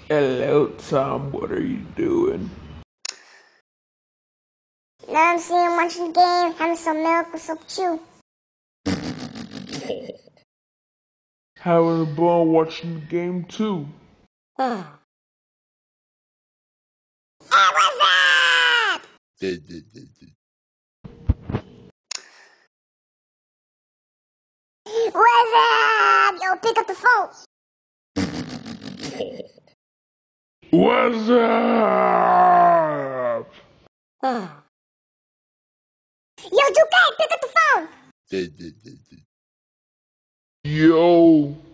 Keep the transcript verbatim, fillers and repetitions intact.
Hello, Tom. What are you doing? Now I'm seeing watching the game, having some milk with some chew. Having a ball watching the game too. Hey, what's up? What's up? Yo, pick up the phone. What's up? Yo, two K, pick up the phone. Yo.